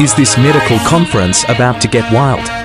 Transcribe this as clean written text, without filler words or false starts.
Is this medical conference about to get wild?